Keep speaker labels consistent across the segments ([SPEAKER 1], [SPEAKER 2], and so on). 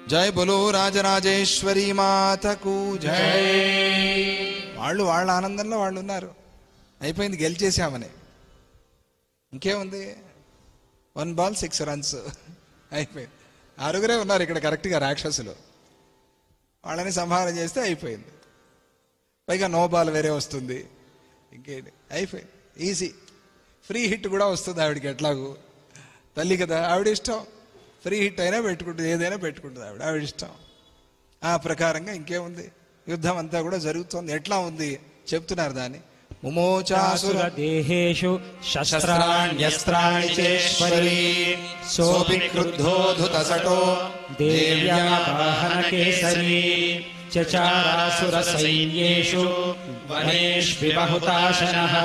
[SPEAKER 1] జై బోలో రాజరాజేశ్వరి మాతకు జై. వాళ్ళు వాళ్ళ ఆనందంలో వాళ్ళు ఉన్నారు. అయిపోయింది, గెలిచేసామని. ఇంకేముంది, 1 బాల్ 6 రన్స్ అయిపోయింది. 6 ఉన్నారు ఇక్కడ కరెక్ట్గా రాక్షసులు. వాళ్ళని సంహారం చేస్తే అయిపోయింది. పైగా నో బాల్ వేరే వస్తుంది. ఇంకేంటి, అయిపోయింది, ఈజీ. ఫ్రీ హిట్ కూడా వస్తుంది ఆవిడకి. ఎట్లాగూ తల్లి కదా, ఆవిడ ఇష్టం. ఫ్రీ హిట్ అయినా పెట్టుకుంటుంది, ఏదైనా పెట్టుకుంటుంది ఆవిడ ఇష్టం. ఆ ప్రకారంగా ఇంకేముంది, యుద్ధం అంతా కూడా జరుగుతోంది. ఎట్లా ఉంది చెప్తున్నారు దాన్ని. ముమోచాసుర
[SPEAKER 2] దేహేషు శస్త్రాణ్యస్త్రాణి చేశ్వరీ
[SPEAKER 1] సోపి క్రుద్ధోధుతసటో
[SPEAKER 2] దేవ్యా వాహన కేసరీ చచారాసుర సైన్యేషు వనేష్విబహుతాశనః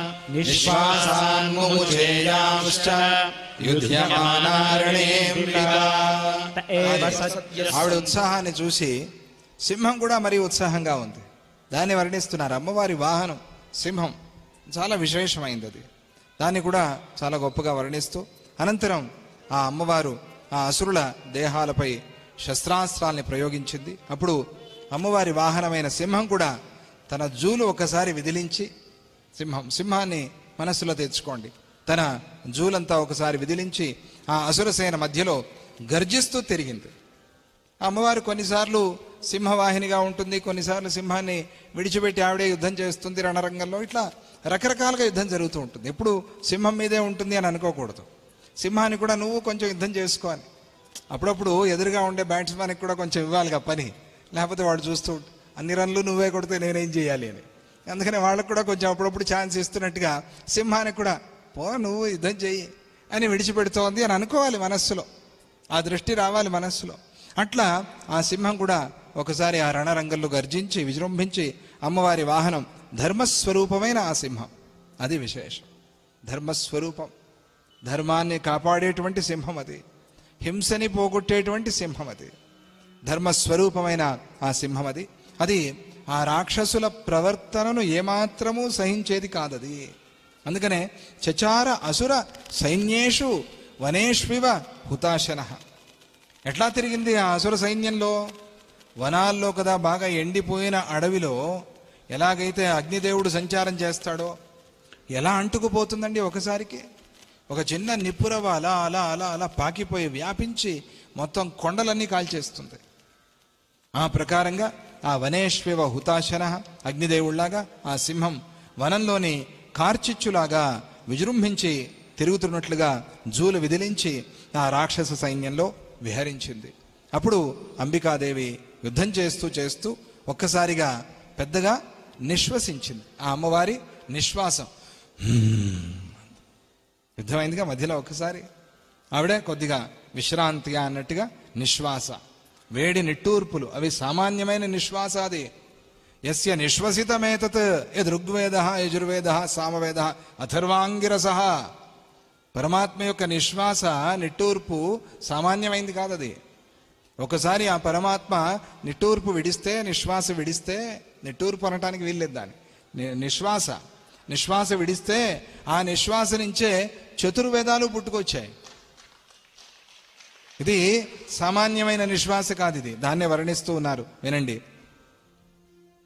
[SPEAKER 1] నిశ్వాసాన్ముముచేయాంశ్చ యుధ్యమానారణే మృగా. ఆవిడ ఉత్సాహాన్ని చూసి సింహం కూడా మరీ ఉత్సాహంగా ఉంది. దాన్ని వర్ణిస్తున్నారు. అమ్మవారి వాహనం సింహం, చాలా విశేషమైంది అది. దాన్ని కూడా చాలా గొప్పగా వర్ణిస్తూ అనంతరం ఆ అమ్మవారు ఆ అసురుల దేహాలపై శస్త్రాస్త్రాల్ని ప్రయోగించింది. అప్పుడు అమ్మవారి వాహనమైన సింహం కూడా తన జూలు ఒకసారి విదిలించి, సింహాన్ని మనస్సులో తెచ్చుకోండి, తన జూలంతా ఒకసారి విదిలించి ఆ అసురసేన మధ్యలో గర్జిస్తూ తిరిగింది. అమ్మవారు కొన్నిసార్లు సింహవాహినిగా ఉంటుంది, కొన్నిసార్లు సింహాన్ని విడిచిపెట్టి ఆవిడే యుద్ధం చేస్తుంది రణరంగంలో. ఇట్లా రకరకాలుగా యుద్ధం జరుగుతూ ఉంటుంది. ఎప్పుడు సింహం మీదే ఉంటుంది అని అనుకోకూడదు. సింహాన్ని కూడా నువ్వు కొంచెం యుద్ధం చేసుకోవాలి. అప్పుడప్పుడు ఎదురుగా ఉండే బ్యాట్స్మెన్కి కూడా కొంచెం ఇవ్వాలిగా పని, లేకపోతే వాడు చూస్తూ అన్ని రన్లు నువ్వే కొడితే నేనేం చేయాలి అని. అందుకని వాళ్ళకు కూడా కొంచెం అప్పుడప్పుడు ఛాన్స్ ఇస్తున్నట్టుగా సింహానికి కూడా పో నువ్వు యుద్ధం చెయ్యి అని విడిచిపెడుతోంది అని అనుకోవాలి మనస్సులో. ఆ దృష్టి రావాలి మనస్సులో. అట్లా ఆ సింహం కూడా ఒకసారి ఆ రణరంగంలో గర్జించి విజృంభించి అమ్మవారి వాహనం ధర్మస్వరూపమైన ఆ సింహం, అది విశేషం. ధర్మస్వరూపం, ధర్మాన్ని కాపాడేటువంటి సింహం అది, హింసని పోగొట్టేటువంటి సింహం అది, ధర్మస్వరూపమైన ఆ సింహం అది. అది ఆ రాక్షసుల ప్రవర్తనను ఏమాత్రమూ సహించేది కాదది. అందుకనే చచార అసుర సైన్యేషు వనేష్వివ హుతాశనః. ఎట్లా తిరిగింది ఆ అసుర సైన్యంలో? వనాల్లో కదా, బాగా ఎండిపోయిన అడవిలో ఎలాగైతే అగ్నిదేవుడు సంచారం చేస్తాడో ఎలా అంటుకుపోతుందండి ఒకసారికి. ఒక చిన్న నిప్పురవ అలా అలా అలా అలా పాకిపోయి వ్యాపించి మొత్తం కొండలన్నీ కాల్చేస్తుంది. ఆ ప్రకారంగా ఆ వనేష్వివ హుతాశనః, అగ్నిదేవుళ్లాగా ఆ సింహం వనంలోని కార్చిచ్చులాగా విజృంభించి తిరుగుతున్నట్లుగా జూలు విదిలించి ఆ రాక్షస సైన్యంలో విహరించింది. అప్పుడు అంబికాదేవి యుద్ధం చేస్తూ చేస్తూ ఒక్కసారిగా పెద్దగా నిశ్వసించింది. ఆ అమ్మవారి నిశ్వాసం యుద్ధమైందిగా, మధ్యలో ఒక్కసారి ఆవిడ కొద్దిగా విశ్రాంతిగా అన్నట్టుగా నిశ్వాస, వేడి నిట్టూర్పులు, అవి సామాన్యమైన నిశ్వాస. అది యస్య నిశ్వసితమేతత్ యదృగ్వేద యజుర్వేద సామవేద అథర్వాంగిరస. పరమాత్మ యొక్క నిశ్వాస నిట్టూర్పు సామాన్యమైంది కాదు. అది ఒకసారి ఆ పరమాత్మ నిట్టూర్పు విడిస్తే, నిశ్వాస విడిస్తే, నిట్టూర్పు అనటానికి వీల్లేదు దాన్ని, నిశ్వాస విడిస్తే ఆ నిశ్వాస నుంచే చతుర్వేదాలు పుట్టుకొచ్చాయి. ఇది సామాన్యమైన నిశ్వాస కాదు, ఇది దాన్నే వర్ణిస్తూ ఉన్నారు వినండి.